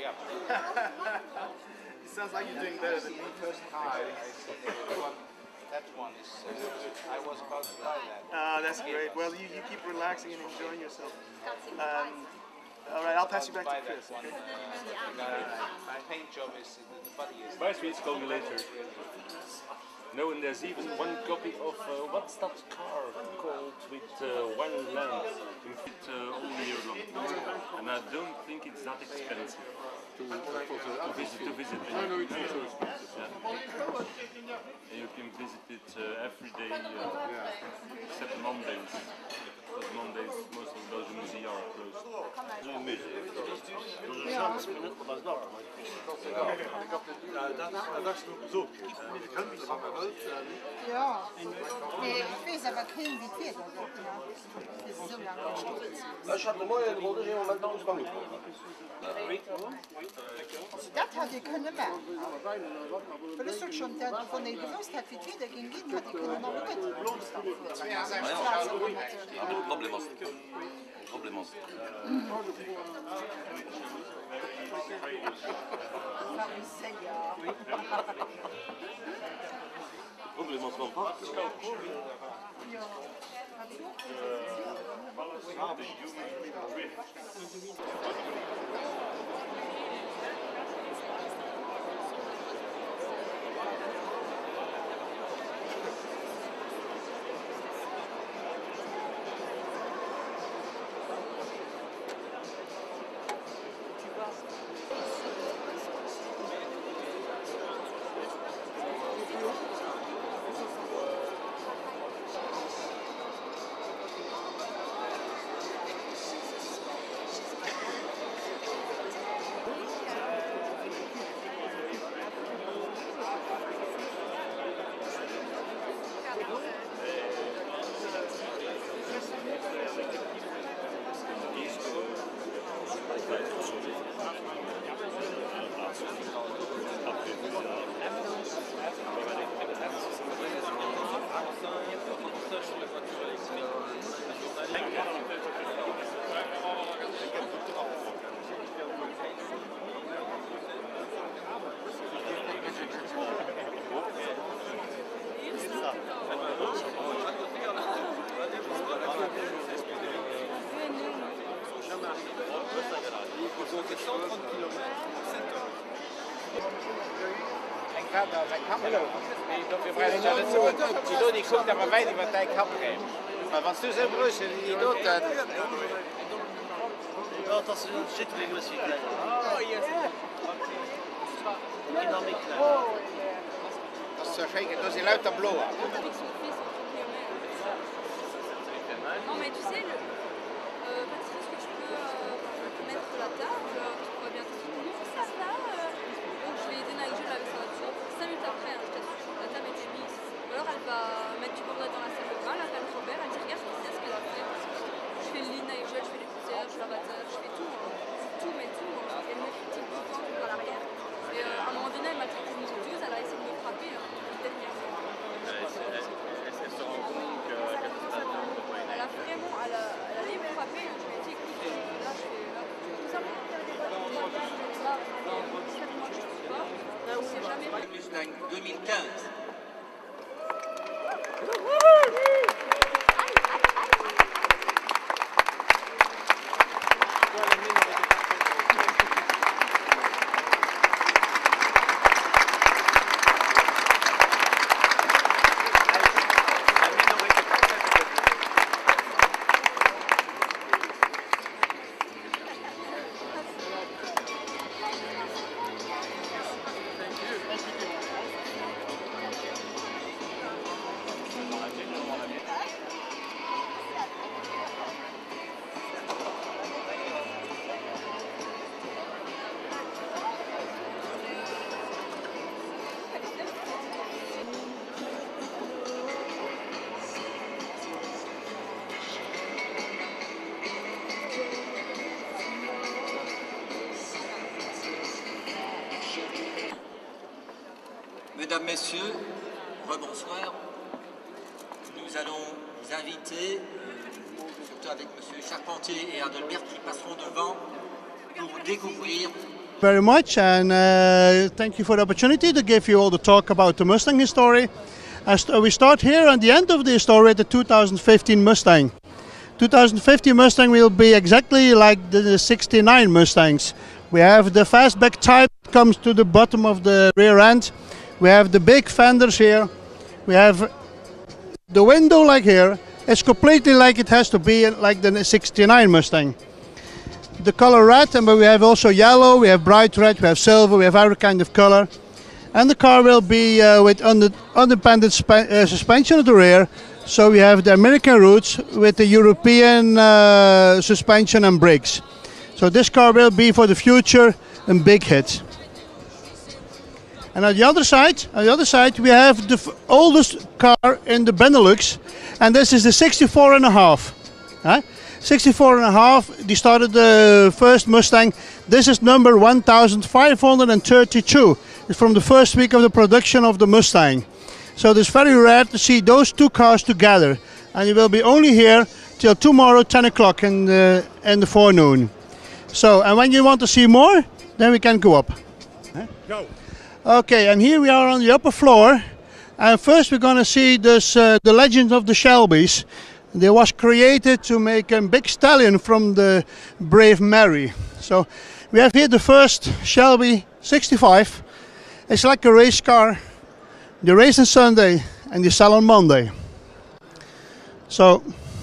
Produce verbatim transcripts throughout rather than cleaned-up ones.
It sounds like you're doing better than me. That one is, uh, I was about to buy that. Ah, uh, that's great. Well, you, you keep relaxing and enjoying yourself. Um, all right, I'll pass you back to Chris. One, Okay? uh, my paint job is, uh, the body is... My sweets call me later. No, and there's even one copy of, uh, what's that car called with uh, one lamp? You fit uh, all year long. And I don't think it's that expensive to, to visit. To visit it. No, no, it's not so expensive. Yeah. And you can visit it uh, every day, uh, except Mondays. Because Mondays, most of those museums are closed. Ja. Ja. Nee, ich weiß aber kein wie viel das ist so lange gestohlen. Ich habe eine neue Runde im Moment noch nicht angefangen. Das hat ich können machen. Weil es doch schon der von der gewusst hat, wie viel der ging, hat ich können noch nicht. Aber Problem ist. Problem ist. Problem ist vom Park. Ja. Die doet die goed, maar wij niet wat hij kan geven. Maar wat is er Brussel die doet dat? Ja, dat is een schitterende muziek. Oh, yes. Dynamiek. Dat is zeker, dat is luid tableau. Non mais tu sais, le, euh, Patrice, est-ce que tu peux euh, mettre la table, on va bientôt finir, ça va euh, donc je vais aider Nigel avec sa voiture, cinq minutes après, hein, je t'assure, la table était mise. Alors elle va mettre du bordel dans la salle de bain, elle appelle Robert, elle dit regarde ce qu'elle ce qu'elle a fait. Je fais le lit Nigel, je fais les poussières, je fais la batteur, je fais tout, hein. Tout mais tout, hein. Elle me fait tout le temps à l'arrière. Et euh, à un moment donné, elle m'a traité une odieuse, elle a essayé de me frapper hein, dernièrement. Elle se rend compte que Elle a vraiment, elle a, elle a libre frappé, je lui ai dit écoute, là je fais là, tout ça pour faire des boîtes de mariage, je vais là, sept mois que je ne suis pas, on ne sait jamais. Mustang deux mille quinze. Mesdames, Messieurs, rebonsoir. Nous allons vous inviter, euh, surtout avec M. Charpentier et Adelbert qui passeront devant, pour découvrir Very much, and uh, thank you for the opportunity to give you all the talk about the Mustang history. As we start here at the end of the story at the two thousand fifteen Mustang. two thousand fifteen Mustang will be exactly like the sixty-nine Mustangs. We have the fastback type that comes to the bottom of the rear end. We have the big fenders here. We have the window like here. It's completely like it has to be like the sixty-nine Mustang. The color red, and we have also yellow, we have bright red, we have silver, we have every kind of color. And the car will be uh, with under, independent uh, suspension at the rear. So we have the American roots with the European uh, suspension and brakes. So this car will be for the future a big hit. And on the other side, on the other side, we have the f oldest car in the Benelux, and this is the sixty-four and a half. Huh? sixty-four and a half, they started the first Mustang. This is number one thousand five hundred thirty-two. It's from the first week of the production of the Mustang. So it's very rare to see those two cars together. And you will be only here till tomorrow ten o'clock in the, in the forenoon. So, and when you want to see more, then we can go up. Huh? Go. Okay, and here we are on the upper floor. And first we're going to see this, uh, the legend of the Shelbys. They was created to make a big stallion from the Brave Mary. So we have here the first Shelby sixty-five. It's like a race car. They race on Sunday and they sell on Monday. So,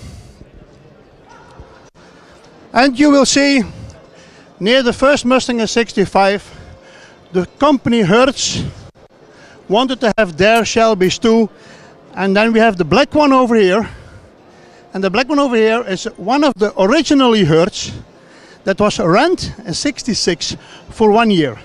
and you will see near the first Mustang in sixty-five, the company Hertz wanted to have their Shelbys too. And then we have the black one over here. And the black one over here is one of the originally Hertz that was rent in sixty-six for one year.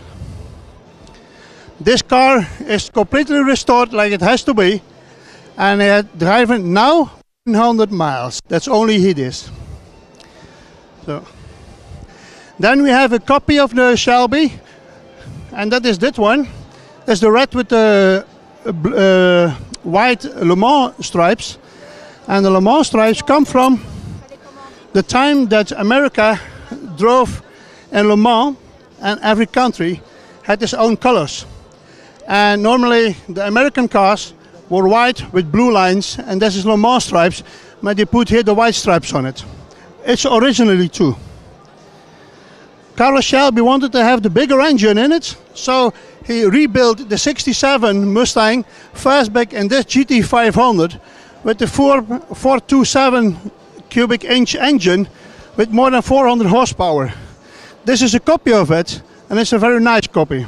This car is completely restored like it has to be, and it driving now one hundred miles. That's only it is. So then we have a copy of the Shelby, and that is this one. That's the red with the uh, white Le Mans stripes. And the Le Mans stripes come from the time that America drove in Le Mans, and every country had its own colors. And normally the American cars were white with blue lines, and this is Le Mans stripes, but they put here the white stripes on it. It's originally too. Carroll Shelby wanted to have the bigger engine in it, so he rebuilt the sixty-seven Mustang fastback in this G T five hundred with the four twenty-seven cubic inch engine with more than four hundred horsepower. This is a copy of it, and it's a very nice copy.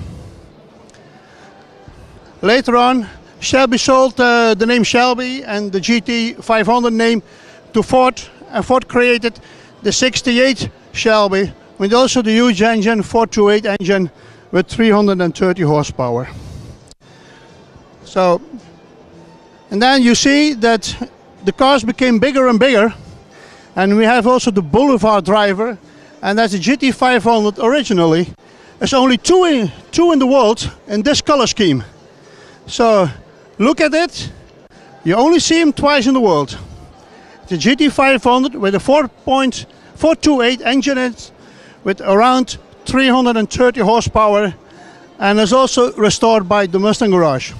Later on, Shelby sold uh, the name Shelby and the G T five hundred name to Ford, and Ford created the sixty-eight Shelby with also the huge engine, four twenty-eight engine with three hundred thirty horsepower. So, and then you see that the cars became bigger and bigger, and we have also the Boulevard driver, and that's a G T five hundred originally. There's only two in, two in the world in this color scheme. So look at it, you only see him twice in the world. The G T five hundred with a four point four two eight engine in it, with around three hundred thirty horsepower, and is also restored by the Mustang Garage.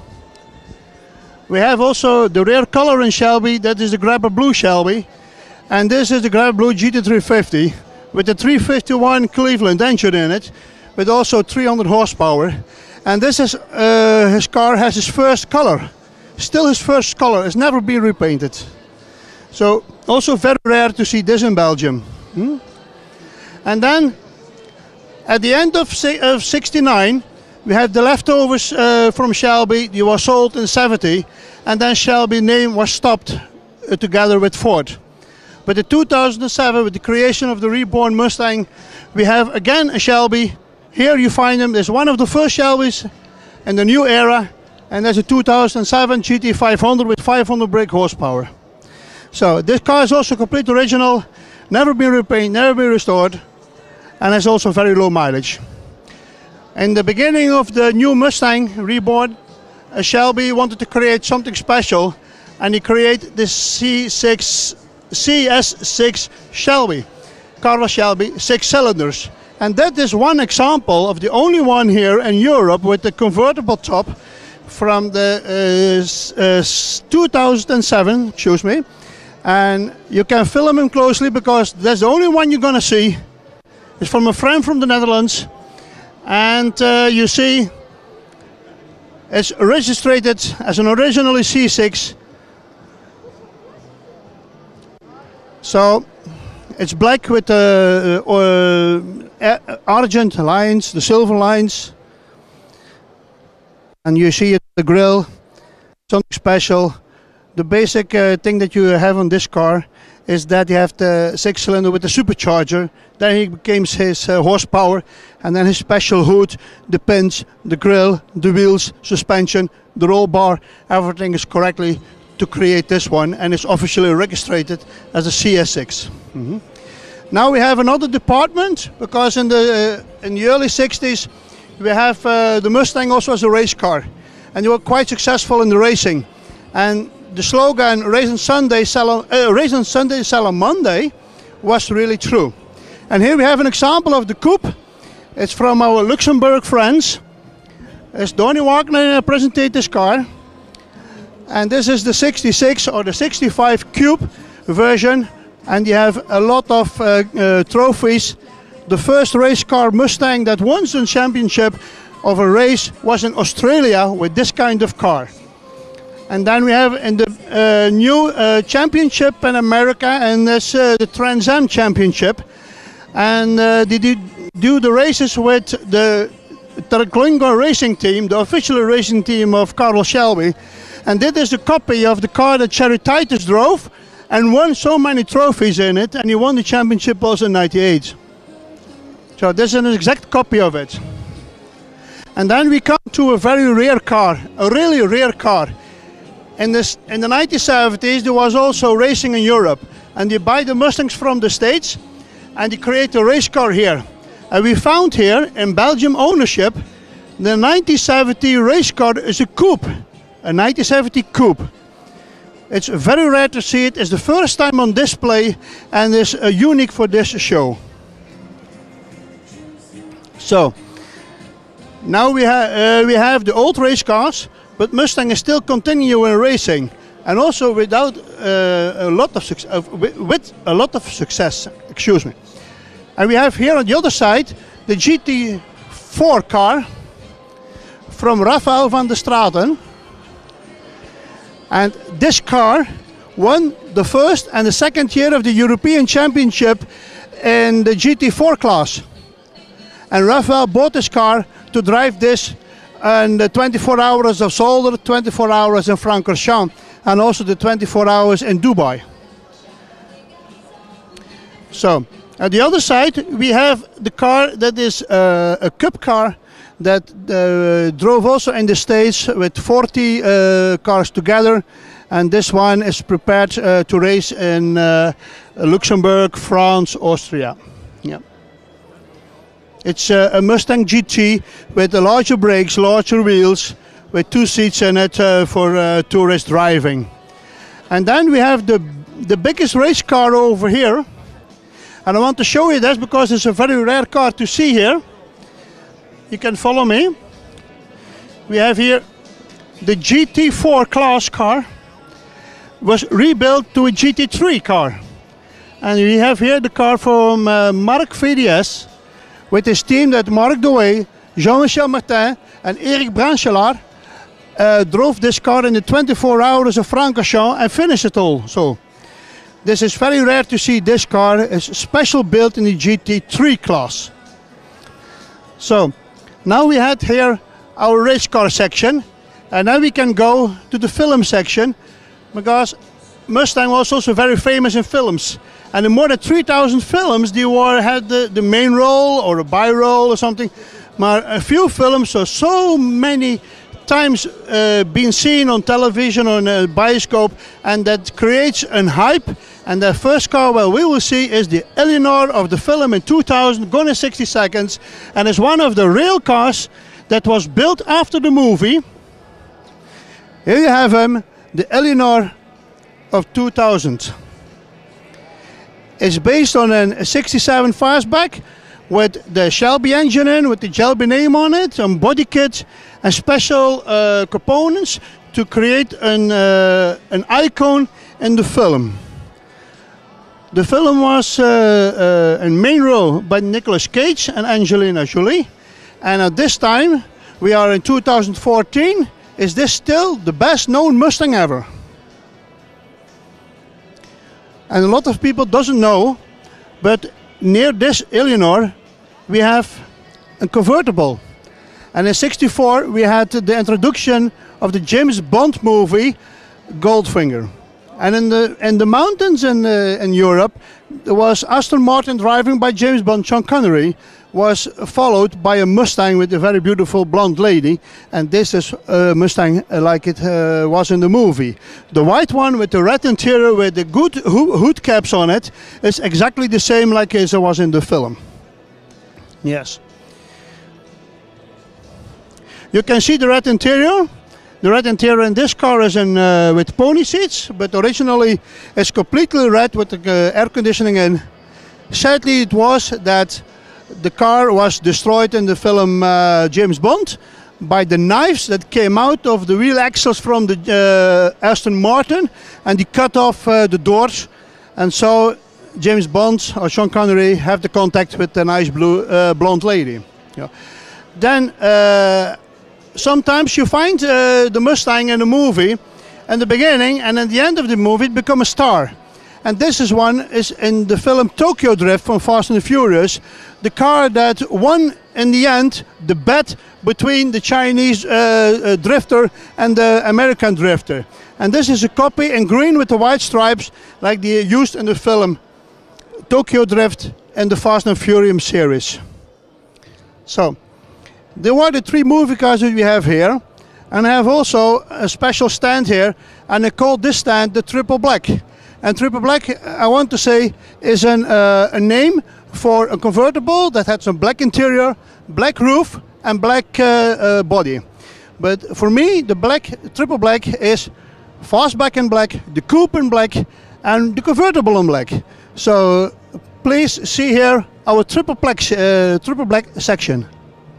We have also the rear color in Shelby, that is the Grabber Blue Shelby, and this is the Grabber Blue G T three fifty with the three fifty-one Cleveland engine in it, with also three hundred horsepower. And this is, uh, his car has his first color, still his first color, it's never been repainted. So also very rare to see this in Belgium. Hmm? And then at the end of, of sixty-nine, we have the leftovers uh, from Shelby. They were sold in seventy, and then Shelby name was stopped uh, together with Ford. But in two thousand seven, with the creation of the reborn Mustang, we have again a Shelby. Here you find them. There's one of the first Shelbys in the new era, and there's a two thousand seven G T five hundred with five hundred brake horsepower. So this car is also complete original, never been repainted, never been restored, and has also very low mileage. In the beginning of the new Mustang reborn, uh, Shelby wanted to create something special, and he created this C six, C S six Shelby, Carroll Shelby, six cylinders. And that is one example of the only one here in Europe with the convertible top from the uh, uh, two thousand seven, excuse me. And you can film him closely because that's the only one you're gonna see. It's from a friend from the Netherlands. And uh, you see, it's registered as an originally C six. So it's black with the uh, uh, argent lines, the silver lines. And you see it, the grille, something special. The basic uh, thing that you have on this car is that you have the six cylinder with the supercharger. Then he becomes his uh, horsepower, and then his special hood, the pins, the grille, the wheels, suspension, the roll bar, everything is correctly to create this one, and it's officially registered as a C S six. Mm-hmm. Now we have another department, because in the uh, in the early sixties we have uh, the Mustang also as a race car, and they were quite successful in the racing. And the slogan "Race on Sunday, sell on, uh, race on Sunday, sell on Monday" was really true. And here we have an example of the coupe. It's from our Luxembourg friends. It's Donnie Wagner presented this car. And this is the sixty-six or the sixty-five Coupe version. And you have a lot of uh, uh, trophies. The first race car Mustang that won the championship of a race was in Australia with this kind of car. And then we have in the uh, new uh, championship in America, and that's uh, the Trans Am Championship. And uh, they did do the races with the Terklingo racing team, the official racing team of Carroll Shelby. And this is a copy of the car that Cherry Titus drove and won so many trophies in it, and he won the championship also in ninety-eight. So this is an exact copy of it. And then we come to a very rare car, a really rare car. In, this, in the nineteen seventies there was also racing in Europe, and they buy the Mustangs from the States and they create a race car here. And we found here in Belgium ownership the nineteen seventy race car is a coupe, a nineteen seventy coupe. It's very rare to see it. It's the first time on display and is uh, unique for this show. So now we, ha uh, we have the old race cars, but Mustang is still continuing racing, and also without uh, a lot of success, uh, with, with a lot of success. Excuse me. And we have here on the other side the G T four car from Rafael van der Straten. And this car won the first and the second year of the European Championship in the G T four class. And Rafael bought this car to drive this and the twenty-four hours of Zolder, twenty-four hours in Francorchamps, and also the twenty-four hours in Dubai. So, at the other side we have the car that is uh, a cup car that uh, drove also in the States with forty uh, cars together, and this one is prepared uh, to race in uh, Luxembourg, France, Austria. Yeah. It's uh, a Mustang G T with the larger brakes, larger wheels, with two seats in it uh, for uh, tourist driving. And then we have the, the biggest race car over here. And I want to show you this because it's a very rare car to see here. You can follow me. We have here the G T four class car was rebuilt to a G T three car. And we have here the car from uh, Marc V D S with his team that Marc Douay, Jean-Michel Martin and Eric Branchelaar uh, drove this car in the twenty-four hours of Francorchamps and finished it all. So this is very rare to see this car. It's special built in the G T three class. So now we had here our race car section, and now we can go to the film section, because Mustang was also very famous in films. And in more than three thousand films they were, had the, the main role or a bi-role or something. But a few films are so many times uh, been seen on television or on a bioscope, and that creates a hype. And the first car well we will see is the Eleanor of the film in two thousand, gone in sixty seconds, and is one of the real cars that was built after the movie. Here you have him, the Eleanor of two thousand. It's based on a sixty-seven fastback with the Shelby engine in, with the Shelby name on it, and body kit, and special uh, components to create an, uh, an icon in the film. The film was uh, uh, in main role by Nicolas Cage and Angelina Jolie, and at this time, we are in two thousand fourteen, is this still the best known Mustang ever? And a lot of people doesn't know, but near this Eleanor, we have a convertible. And in sixty-four, we had the introduction of the James Bond movie, Goldfinger. And in the in the mountains in uh, in Europe, there was Aston Martin driving by James Bond. Sean Connery was followed by a Mustang with a very beautiful blonde lady, and this is a Mustang uh, like it uh, was in the movie. The white one with the red interior with the good ho hood caps on it is exactly the same like as it was in the film. Yes. You can see the red interior. The red interior in this car is in, uh, with pony seats, but originally it's completely red with the uh, air conditioning in. Sadly, it was that the car was destroyed in the film uh, James Bond by the knives that came out of the wheel axles from the uh, Aston Martin, and they cut off uh, the doors, and so James Bond or Sean Connery have the contact with the nice blue uh, blonde lady. Yeah. Then uh, sometimes you find uh, the Mustang in the movie in the beginning, and at the end of the movie it becomes a star. And this is one is in the film Tokyo Drift from Fast and the Furious, the car that won in the end the bet between the Chinese uh, uh, drifter and the American drifter. And this is a copy in green with the white stripes like they used in the film Tokyo Drift and the Fast and Furious series. So, there were the three movie cars that we have here, and I have also a special stand here, and I call this stand the Triple Black. And Triple Black, I want to say, is an, uh, a name for a convertible that had some black interior, black roof, and black uh, uh, body. But for me, the black Triple Black is fastback in black, the coupe in black, and the convertible in black. So please see here our Triple Black, uh, Triple Black section.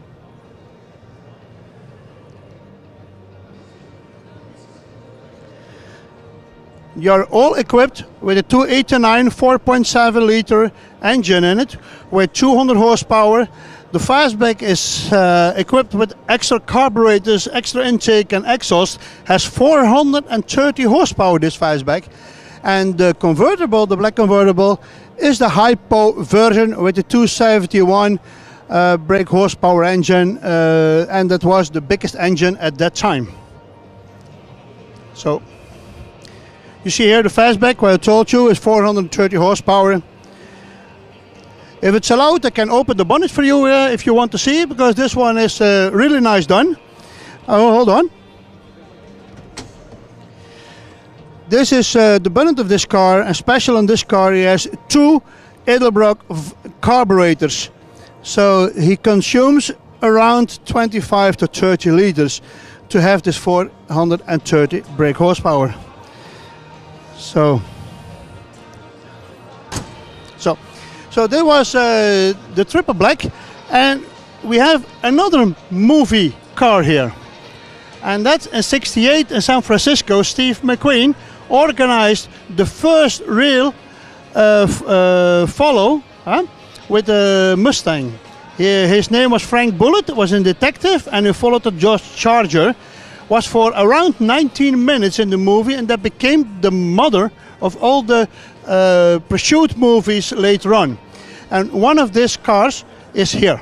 You are all equipped with a two eighty-nine four point seven liter engine in it with two hundred horsepower. The fastback is uh, equipped with extra carburetors, extra intake and exhaust. Has four hundred thirty horsepower, this fastback. And the convertible, the black convertible, is the hypo version with the two seventy-one uh, brake horsepower engine, uh, and that was the biggest engine at that time. So you see here the fastback, what I told you, is four hundred thirty horsepower. If it's allowed, I can open the bonnet for you uh, if you want to see it, because this one is uh, really nice done. Oh, hold on. This is uh, the bonnet of this car, and special on this car, he has two Edelbrock carburetors. So he consumes around twenty-five to thirty liters to have this four hundred thirty brake horsepower. So, so, so there was uh, the Triple Black, and we have another movie car here, and that's in sixty-eight in San Francisco. Steve McQueen organized the first real uh, f uh, follow huh, with a Mustang. He, his name was Frank Bullitt, was a detective, and he followed the Dodge Charger. Was for around nineteen minutes in the movie, and that became the mother of all the uh, pursuit movies later on. And one of these cars is here.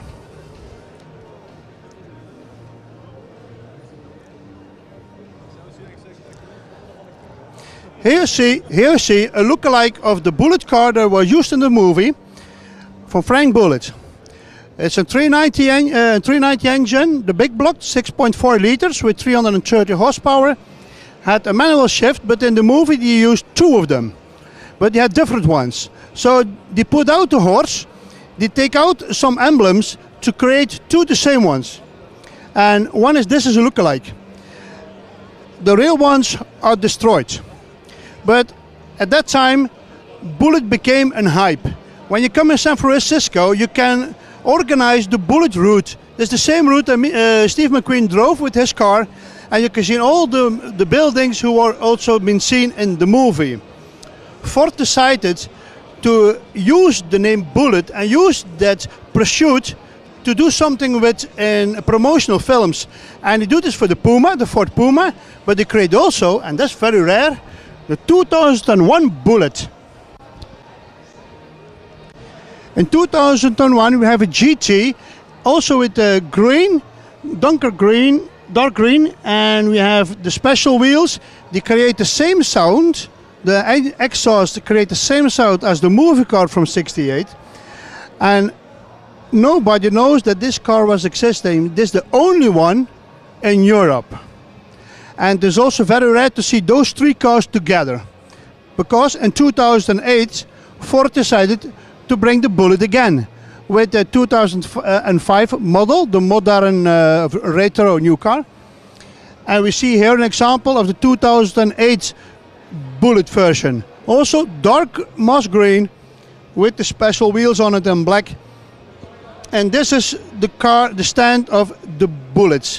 Here you see, here you see a lookalike of the Bullitt car that was used in the movie from Frank Bullitt. It's a three ninety, uh, three ninety engine, the big block, six point four liters with three hundred thirty horsepower. Had a manual shift, but in the movie they used two of them. But they had different ones. So they put out the horse, they take out some emblems to create two the same ones. And one is, this is a lookalike. The real ones are destroyed. But at that time, Bullitt became a hype. When you come in San Francisco, you can organized the Bullitt route. It's the same route that uh, Steve McQueen drove with his car, and you can see all the, the buildings who are also been seen in the movie. Ford decided to use the name Bullitt and use that pursuit to do something with in promotional films. And they do this for the Puma, the Ford Puma, but they create also, and that's very rare, the two thousand one Bullitt. In two thousand one we have a G T, also with the green, darker green, dark green, and we have the special wheels. They create the same sound. The exhaust create the same sound as the movie car from sixty-eight. And nobody knows that this car was existing. This is the only one in Europe. And it's also very rare to see those three cars together. Because in two thousand eight, Ford decided to bring the Bullitt again with the two thousand five model, the modern uh, retro new car. And we see here an example of the two thousand eight Bullitt version. Also dark moss green with the special wheels on it in black. And this is the car, the stand of the Bullitts.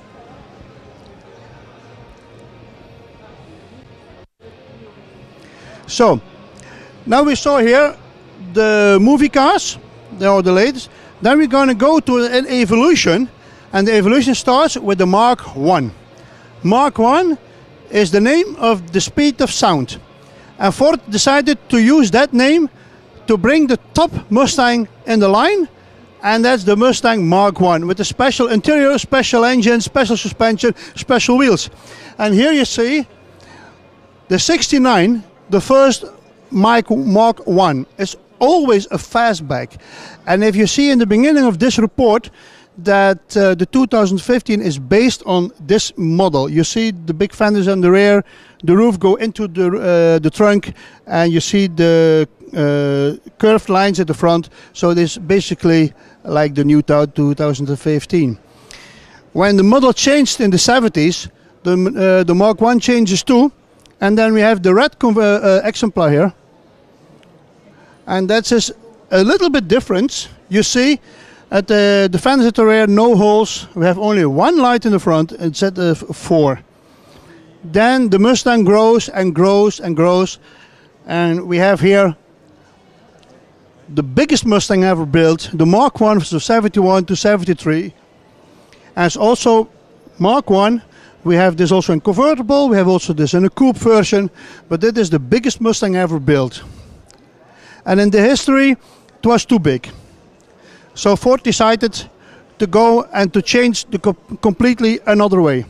So, now we saw here the movie cars, they are the latest. Then we're going to go to an evolution, and the evolution starts with the Mark one. Mark one is the name of the speed of sound. And Ford decided to use that name to bring the top Mustang in the line, and that's the Mustang Mark one with a special interior, special engine, special suspension, special wheels. And here you see the sixty-nine, the first Mark one, is always a fastback. And if you see in the beginning of this report that uh, the two thousand fifteen is based on this model. You see the big fenders on the rear, the roof go into the, uh, the trunk, and you see the uh, curved lines at the front. So it is basically like the new two thousand fifteen. When the model changed in the seventies, the, uh, the Mark one changes too. And then we have the red uh, uh, exemplar here. And that's just a little bit different. You see at the, the fenders at the rear, no holes. We have only one light in the front instead of four. Then the Mustang grows and grows and grows. And we have here the biggest Mustang ever built, the Mark one from seventy-one to seventy-three. And it's also Mark one. We have this also in convertible, we have also this in a coupe version, but it is the biggest Mustang ever built. And in the history, it was too big. So Ford decided to go and to change the co completely another way.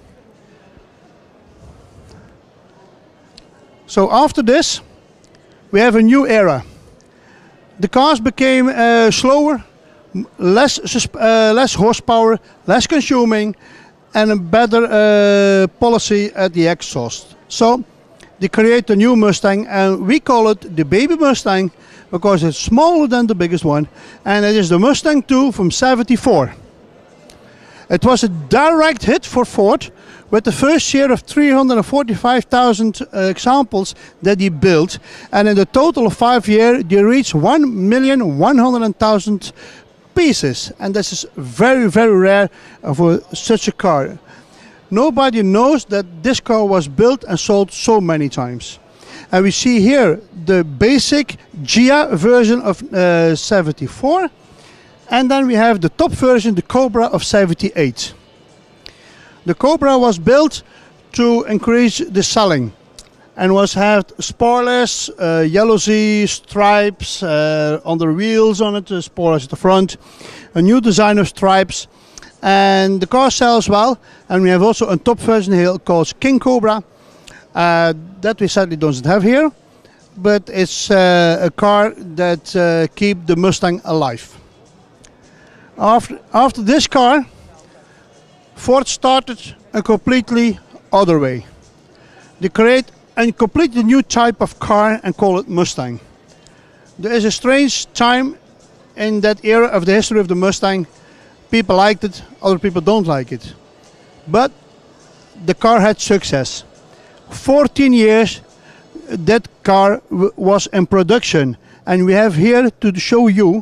So after this, we have a new era. The cars became uh, slower, less, uh, less horsepower, less consuming, and a better uh, policy at the exhaust. So they create a new Mustang, and we call it the baby Mustang because it's smaller than the biggest one, and it is the Mustang two from seventy-four. It was a direct hit for Ford with the first share of three hundred forty-five thousand uh, examples that he built, and in the total of five years they reached one million one hundred thousand pieces, and this is very very rare for such a car. Nobody knows that this car was built and sold so many times. And we see here the basic Ghia version of uh, seventy-four, and then we have the top version, the Cobra of seventy-eight. The Cobra was built to increase the selling and was had spoilers, uh, yellow Z stripes uh, on the wheels on it, the spoilers at the front, a new design of stripes, and the car sells well. And we have also a top version here called King Cobra uh, that we sadly don't have here, but it's uh, a car that uh, keeps the Mustang alive. After, after this car, Ford started a completely other way. They create a completely new type of car and call it Mustang. There is a strange time in that era of the history of the Mustang. People liked it, other people don't like it. But the car had success. fourteen years that car w was in production, and we have here to show you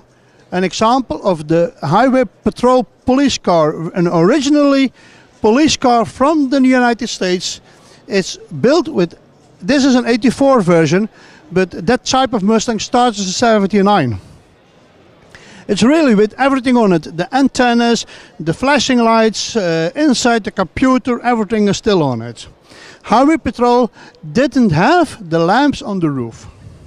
an example of the Highway Patrol police car, an originally police car from the United States. It's built with, this is an eighty-four version, but that type of Mustang starts as a seventy-nine. It's really with everything on it, the antennas, the flashing lights, uh, inside the computer, everything is still on it. Highway Patrol didn't have the lamps on the roof.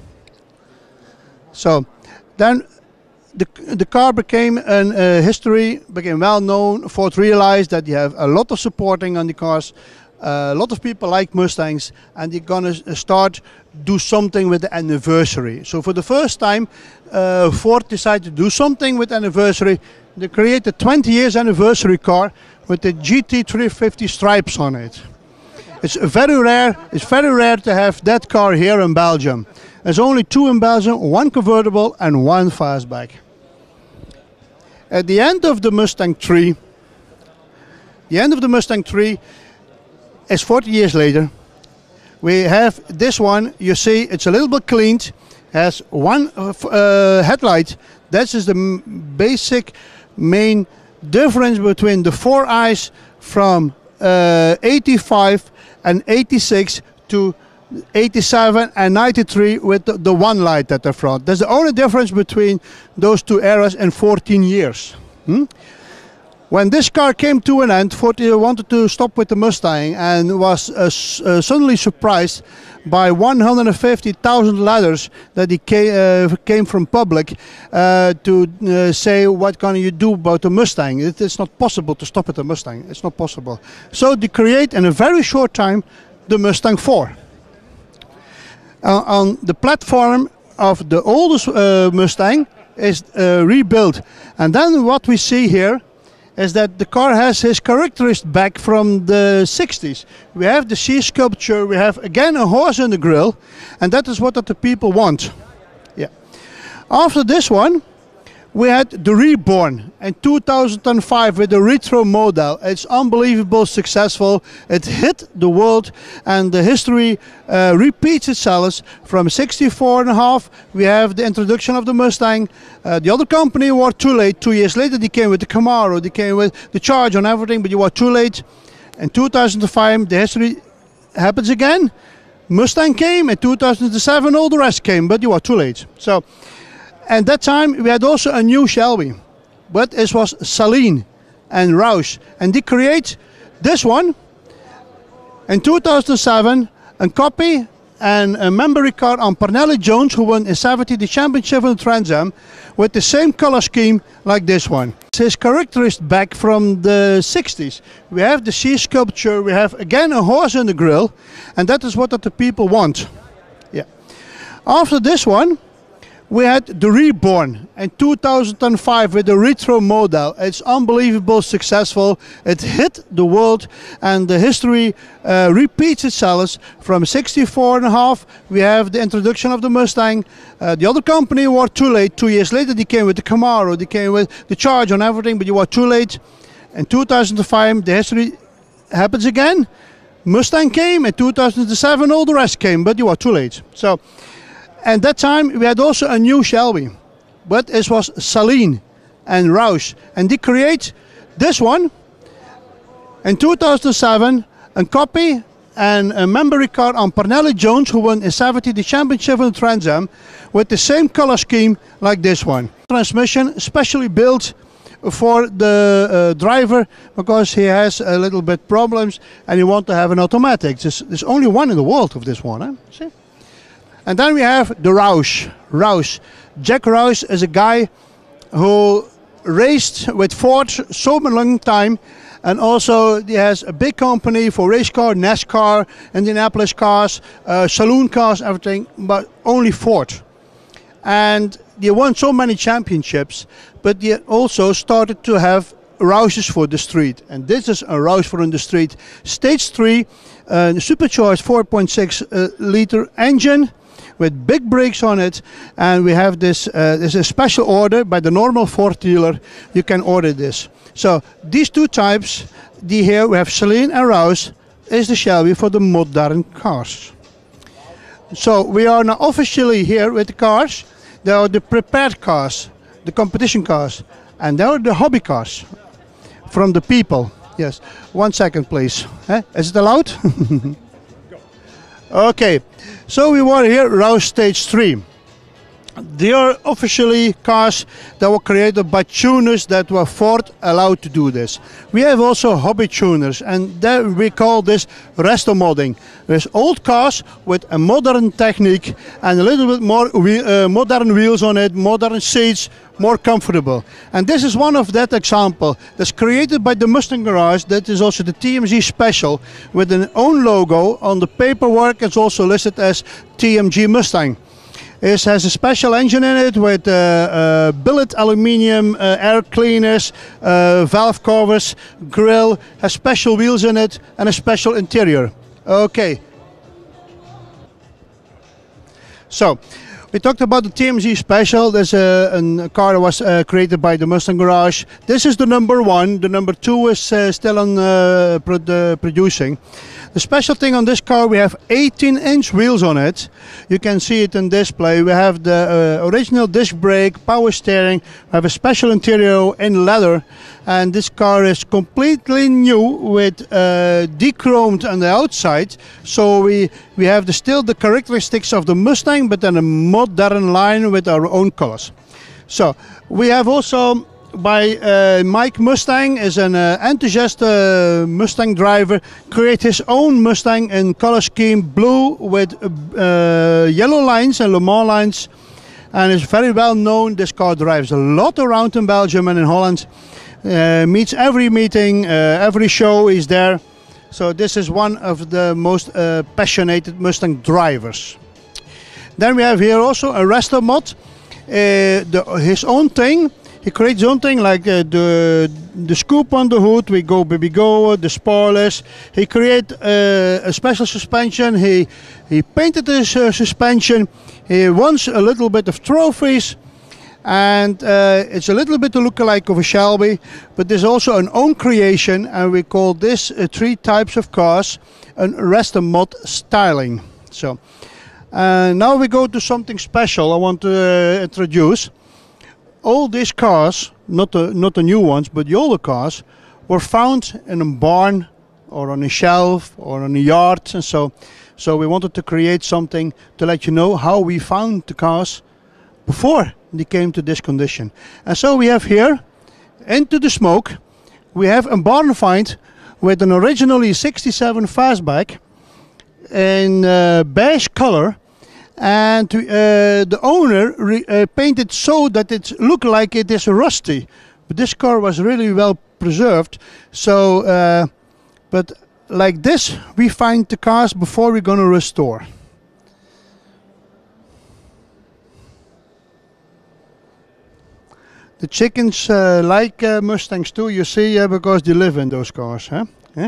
So then the, the car became a uh, history, became well known. Ford realized that you have a lot of supporting on the cars. Uh, a lot of people like Mustangs, and they're gonna start do something with the anniversary. So for the first time, uh, Ford decided to do something with anniversary. They created a twenty years anniversary car with the G T three fifty stripes on it. It's very rare. It's very rare to have that car here in Belgium. There's only two in Belgium, one convertible and one fastback. At the end of the Mustang three, the end of the Mustang three is forty years later. We have this one. You see, it's a little bit cleaned. Has one uh, headlight. That is the m basic main difference between the four eyes from uh, eighty-five and eighty-six to eighty-seven and ninety-three with the, the one light at the front. That's the only difference between those two eras in fourteen years. Hmm? When this car came to an end, Ford wanted to stop with the Mustang and was uh, uh, suddenly surprised by one hundred fifty thousand letters that he came, uh, came from public uh, to uh, say what can you do about the Mustang. It is not possible to stop at the Mustang. It's not possible. So they create in a very short time the Mustang four. Uh, on the platform of the oldest uh, Mustang is uh, rebuilt, and then what we see here is that the car has his characteristic back from the sixties. We have the sea sculpture, we have again a horse in the grill, and that is what the people want. Yeah. After this one, we had the Reborn in two thousand five with the retro model. It's unbelievable successful. It hit the world, and the history uh, repeats itself. From sixty-four and a half, we have the introduction of the Mustang. Uh, the other company were too late. Two years later, they came with the Camaro, they came with the Charge and everything, but you were too late. In two thousand five, the history happens again. Mustang came. In two thousand seven, all the rest came, but you were too late. So. And that time we had also a new Shelby, but it was Saleen and Roush, and they create this one in two thousand seven, a copy and a memory car on Parnelli Jones, who won in seventy the championship in Trans Am, with the same color scheme like this one. It's his characteristic back from the sixties. We have the sea sculpture, we have again a horse in the grill, and that is what the people want. Yeah. After this one, we had the Reborn in two thousand five with the retro model. It's unbelievable successful. It hit the world, and the history uh, repeats itself. From sixty-four and a half, we have the introduction of the Mustang. Uh, the other company were too late. Two years later, they came with the Camaro, they came with the Charge and everything, but you were too late. In two thousand five, the history happens again. Mustang came. In two thousand seven, all the rest came, but you were too late. So. And that time we had also a new Shelby, but it was Saleen and Roush, and they create this one in two thousand seven, a copy and a memory car on Parnelli Jones, who won in seventy the championship in Trans Am, with the same color scheme like this one. Transmission specially built for the uh, driver because he has a little bit problems and he wants to have an automatic. There's, there's only one in the world of this one, huh? See? And then we have the Roush. Roush. Jack Roush is a guy who raced with Ford so long time, and also he has a big company for race car, NASCAR, Indianapolis cars, uh, saloon cars, everything, but only Ford. And they won so many championships, but they also started to have Roushes for the street, and this is a Roush for on the street. Stage three, uh, supercharged four point six uh, liter engine with big brakes on it, and we have this. Uh, this is a special order by the normal Ford dealer. You can order this. So these two types, the here we have Saleen and Roush, is the Shelby for the modern cars. So we are now officially here with the cars. They are the prepared cars. the competition cars, and there are the hobby cars from the people. Yes, one second please. Eh? Is it allowed? Okay, so we were here, Rouse Stage three. They are officially cars that were created by tuners that were Ford allowed to do this. We have also hobby tuners, and there we call this resto modding. There's old cars with a modern technique and a little bit more wheel, uh, modern wheels on it, modern seats, more comfortable. And this is one of that example that's created by the Mustang Garage. That is also the T M G Special with an own logo. On the paperwork it's also listed as T M G Mustang. It has a special engine in it with uh, uh, billet aluminium uh, air cleaners, uh, valve covers, grille, has special wheels in it and a special interior. Okay. So, we talked about the T M G Special. There's a, a car that was uh, created by the Mustang Garage. This is the number one. The number two is uh, still on uh, pro uh, producing. The special thing on this car, we have eighteen inch wheels on it. You can see it in display. We have the uh, original disc brake, power steering. We have a special interior in leather. And this car is completely new with uh, dechromed on the outside. So we, we have the, still the characteristics of the Mustang, but then a modern line with our own colors. So we have also by uh, Mike Mustang, is an uh, enthusiast uh, Mustang driver, create his own Mustang in color scheme blue with uh, yellow lines and Le Mans lines, and is very well known. This car drives a lot around in Belgium and in Holland, uh, meets every meeting, uh, every show is there. So this is one of the most uh, passionate Mustang drivers. Then we have here also a resto mod, uh, the, his own thing. He creates his own thing, like uh, the the scoop on the hood, we go baby go, the spoilers. He created uh, a special suspension. He he painted his uh, suspension. He wants a little bit of trophies, and uh, it's a little bit a lookalike of a Shelby, but there's also an own creation, and we call this uh, three types of cars an resto mod styling. So uh, now we go to something special I want to uh, introduce. All these cars, not the, not the new ones, but the older cars, were found in a barn or on a shelf or on a yard, and so so we wanted to create something to let you know how we found the cars before they came to this condition. And so we have here, Into the Smoke, we have a barn find with an originally sixty-seven fastback in uh, beige color. And uh, the owner re uh, painted so that it looked like it is rusty, but this car was really well preserved. So, uh, but like this, we find the cars before we're gonna restore. The chickens uh, like uh, Mustangs too, you see, uh, because they live in those cars, huh? Yeah?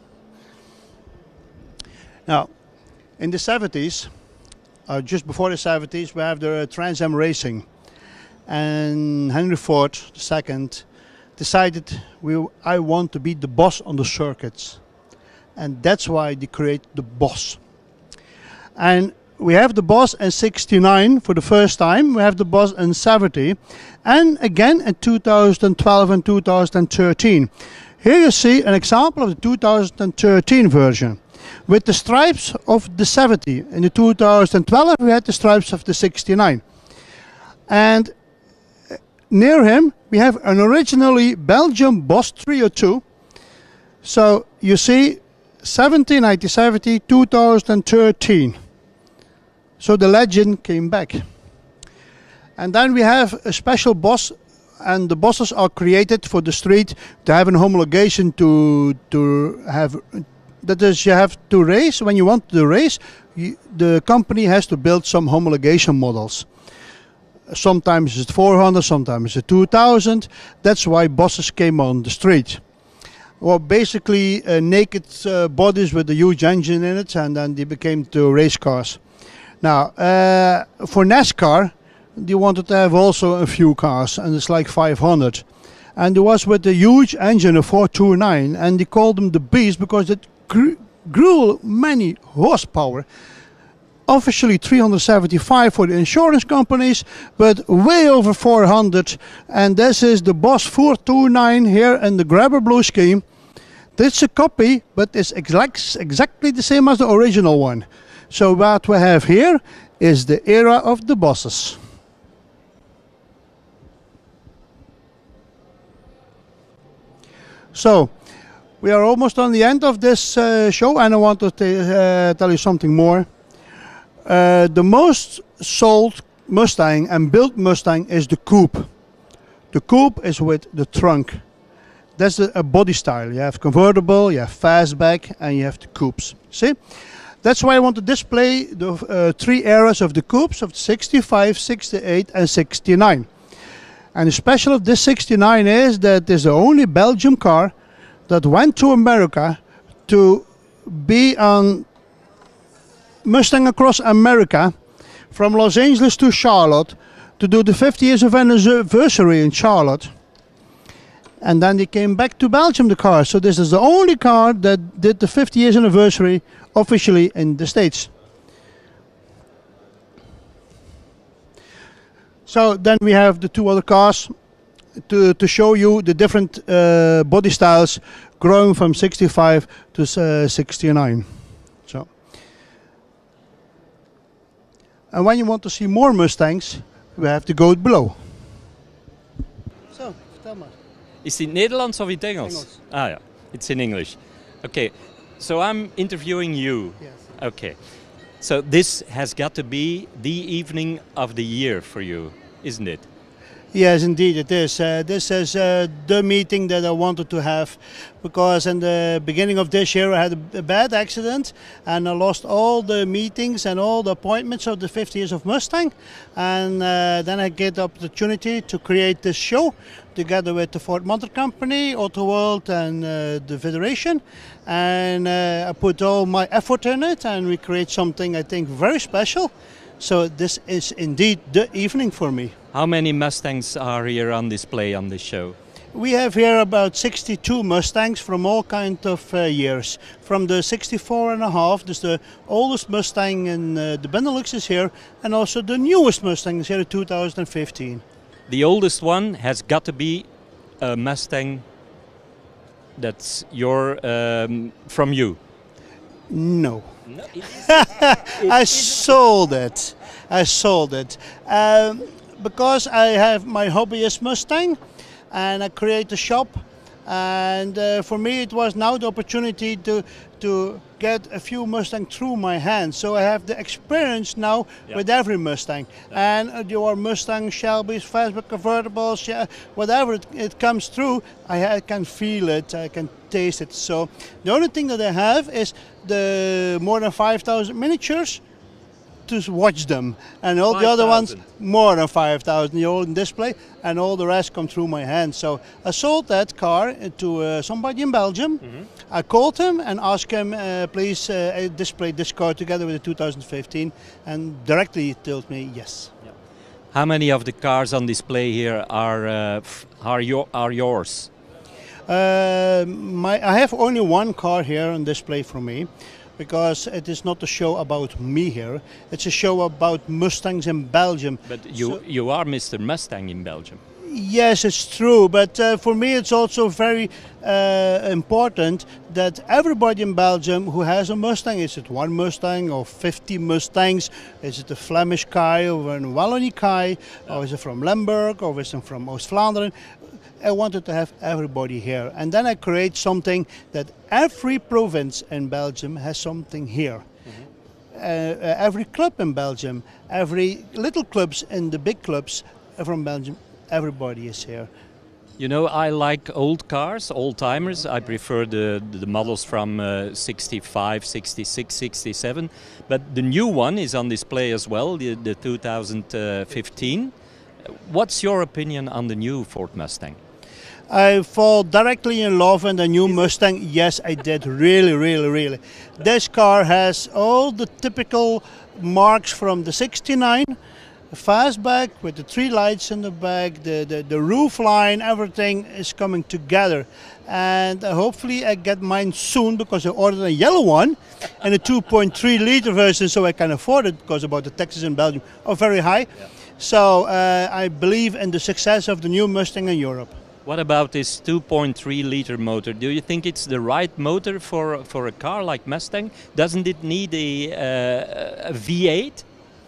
Now, in the seventies. Uh, just before the seventies, we have the uh, Trans Am Racing, and Henry Ford the second decided we I want to be the boss on the circuits, and that's why they create the Boss. And we have the Boss in sixty-nine for the first time. We have the Boss in seventy, and again in two thousand twelve and two thousand thirteen. Here you see an example of the two thousand thirteen version, with the stripes of the seventy. In the two thousand twelve we had the stripes of the sixty-nine. And near him we have an originally Belgian Boss three oh two. So you see seventy, nineteen seventy, two thousand thirteen. So the legend came back. And then we have a special Boss, and the Bosses are created for the street to have an homologation to, to have. That is, you have to race. When you want to race, you, the company has to build some homologation models. Sometimes it's four hundred, sometimes it's two thousand. That's why Bosses came on the street. Well, basically uh, naked uh, bodies with a huge engine in it, and then they became to race cars. Now, uh, for NASCAR, they wanted to have also a few cars, and it's like five hundred. And it was with a huge engine, a four twenty-nine, and they called them the Beast because it grew, grew many horsepower officially three hundred seventy-five for the insurance companies, but way over four hundred. And this is the Boss four two nine here in the Grabber Blue scheme. This is a copy, but it's exact, exactly the same as the original one. So what we have here is the era of the Bosses. So, we are almost on the end of this uh, show, and I want to uh, tell you something more. Uh, the most sold Mustang and built Mustang is the coupe. The coupe is with the trunk. That's a, a body style. You have convertible, you have fastback, and you have the coupes. See? That's why I want to display the uh, three eras of the coupes of sixty-five, sixty-eight, and sixty-nine. And the special of this sixty-nine is that it's the only Belgium car that went to America to be on Mustang Across America from Los Angeles to Charlotte to do the fifty years of anniversary in Charlotte. And then they came back to Belgium, the car. So this is the only car that did the fifty years anniversary officially in the States. So then we have the two other cars to, to show you the different uh, body styles growing from sixty-five to uh, sixty-nine. So, and when you want to see more Mustangs, we have to go below. So, vertel maar. Is het Nederlands of in het Engels? Engels. Ah ja, it's in English. Okay, so I'm interviewing you. Yes. Okay, so this has got to be the evening of the year for you, isn't it? Yes, indeed it is. Uh, this is uh, the meeting that I wanted to have, because in the beginning of this year I had a, a bad accident and I lost all the meetings and all the appointments of the fifty years of Mustang, and uh, then I get the opportunity to create this show together with the Ford Motor Company, Auto World, and uh, the Federation, and uh, I put all my effort in it and we create something I think very special. So this is indeed the evening for me. How many Mustangs are here on display on this show? We have here about sixty-two Mustangs from all kinds of uh, years. From the sixty-four and a half, this the oldest Mustang in uh, the Benelux is here, and also the newest Mustang is here in two thousand fifteen. The oldest one has got to be a Mustang that's your um, from you. No. No, it I sold it. I sold it. Um, because I have my hobbyist Mustang and I create a shop, and uh, for me it was now the opportunity to to get a few Mustang through my hands. So I have the experience now yeah. with every Mustang. Yeah. And uh, your Mustang, Shelby's, fastback convertibles, yeah, whatever it, it comes through, I, I can feel it, I can taste it. So the only thing that I have is the more than five thousand miniatures to watch them, and all the other ones more than five thousand, you all in display, and all the rest come through my hand. So I sold that car to uh, somebody in Belgium. Mm-hmm. I called him and asked him, uh, please uh, display this car together with the two thousand fifteen, and directly he told me yes. Yeah. How many of the cars on display here are uh, are, your, are yours? Uh, my, I have only one car here on display for me, because it is not a show about me here. It's a show about Mustangs in Belgium. But you, so, you are Mister Mustang in Belgium. Yes, it's true. But uh, for me it's also very uh, important that everybody in Belgium who has a Mustang, is it one Mustang or fifty Mustangs, is it a Flemish Kai or a Wallonie Kai, or is it from Limburg, or is it from Oost-Vlaanderen? I wanted to have everybody here, and then I create something that every province in Belgium has something here. Mm-hmm. uh, uh, every club in Belgium, every little clubs and the big clubs from Belgium, everybody is here. You know, I like old cars, old timers. I prefer the, the models from uh, sixty-five, sixty-six, sixty-seven. But the new one is on display as well, the, the two thousand fifteen. What's your opinion on the new Ford Mustang? I fall directly in love with the new Mustang. Yes, I did. Really, really, really. This car has all the typical marks from the sixty-nine. fastback with the three lights in the back, the, the, the roof line, everything is coming together. And uh, hopefully I get mine soon, because I ordered a yellow one and a two point three liter version, so I can afford it, because about the taxes in Belgium are very high. Yeah. So uh, I believe in the success of the new Mustang in Europe. What about this two point three liter motor? Do you think it's the right motor for for a car like Mustang? Doesn't it need a, uh, a V eight?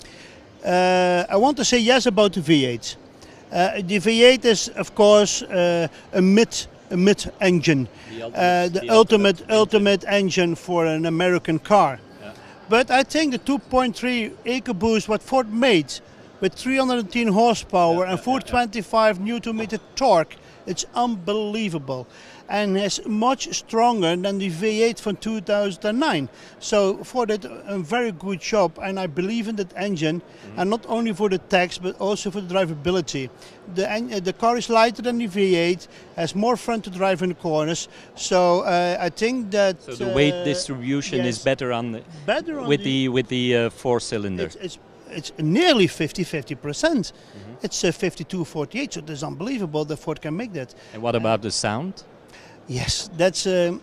Uh, I want to say yes about the V eight. Uh, the V eight is, of course, uh, a mid a mid engine, the ultimate, uh, the the ultimate ultimate, ultimate engine for an American car. Yeah. But I think the two point three EcoBoost, what Ford made, with three hundred ten horsepower yeah, and four hundred twenty-five yeah, yeah. newton meter torque, it's unbelievable, and is much stronger than the V eight from two thousand nine. So Ford did a very good job, and I believe in that engine, mm-hmm. and not only for the tax but also for the drivability. The, uh, the car is lighter than the V eight, has more front to drive in the corners, so uh, I think that so the weight uh, distribution yes, is better on the better on with the, the with the uh, four cylinder. It's, it's, it's nearly fifty fifty percent. Mm-hmm. It's uh, fifty-two forty-eight, so it's unbelievable that Ford can make that. And what about uh, the sound? Yes, that's um,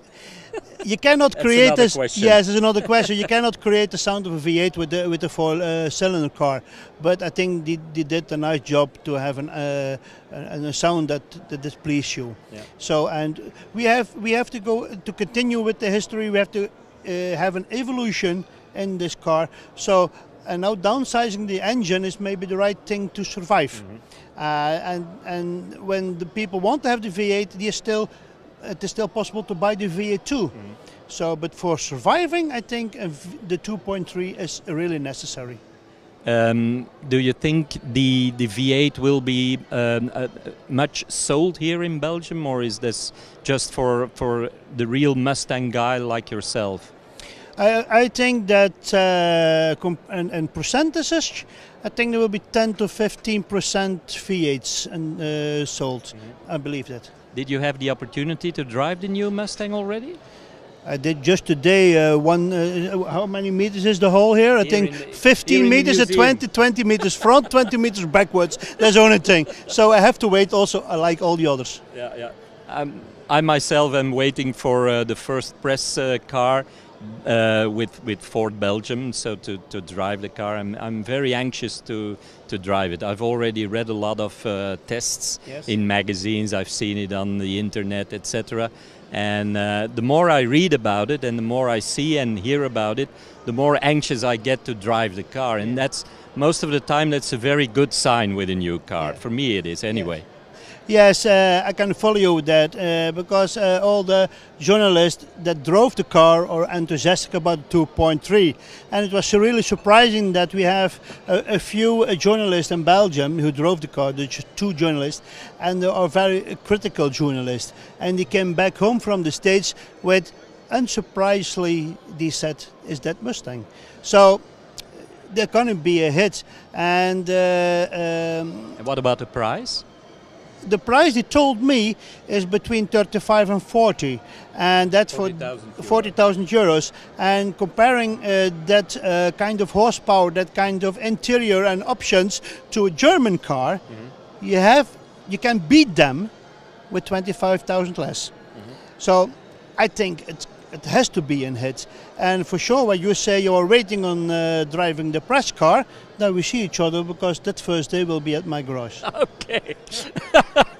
you cannot create this. Yes, it's another question. You cannot create the sound of a V eight with the with a four-cylinder uh, car, but I think they, they did a nice job to have an uh, a, a sound that that displeases you. Yeah. So, and we have we have to go to continue with the history. We have to uh, have an evolution in this car. So. And now downsizing the engine is maybe the right thing to survive. Mm-hmm. uh, and and when the people want to have the V eight, it is still it is still possible to buy the V eight too. Mm-hmm. So, but for surviving, I think uh, the two point three is really necessary. Um, do you think the the V eight will be um, uh, much sold here in Belgium, or is this just for for the real Mustang guy like yourself? I, I think that uh, comp in, in percentages, I think there will be ten to fifteen percent V eights and, uh, sold. Mm-hmm. I believe that. Did you have the opportunity to drive the new Mustang already? I did just today. Uh, one. Uh, how many meters is the hole here? I here think the, fifteen meters at twenty, twenty meters front, twenty meters backwards. That's the only thing. So I have to wait also, uh, like all the others. Yeah, yeah. Um, I myself am waiting for uh, the first press uh, car. Uh, with with Ford Belgium, so to, to drive the car, I'm I'm very anxious to to drive it. I've already read a lot of uh, tests yes. in magazines. I've seen it on the internet, et cetera. And uh, the more I read about it, and the more I see and hear about it, the more anxious I get to drive the car. And that's most of the time that's a very good sign with a new car. Yeah. For me, it is anyway. Yeah. Yes, uh, I can follow you with that uh, because uh, all the journalists that drove the car are enthusiastic about two point three, and it was really surprising that we have a, a few uh, journalists in Belgium who drove the car, the two journalists, and they are very critical journalists, and they came back home from the States with, unsurprisingly, they said, is that Mustang? So they're going to be a hit. And, uh, um, and what about the price? The price they told me is between thirty-five and forty, and that's for forty thousand euros. And comparing uh, that uh, kind of horsepower, that kind of interior and options to a German car, mm-hmm. you have you can beat them with twenty-five thousand less. Mm-hmm. So I think it's, it has to be a hit. And for sure, when you say you are waiting on uh, driving the press car, then we see each other, because that first day will be at my garage. Okay.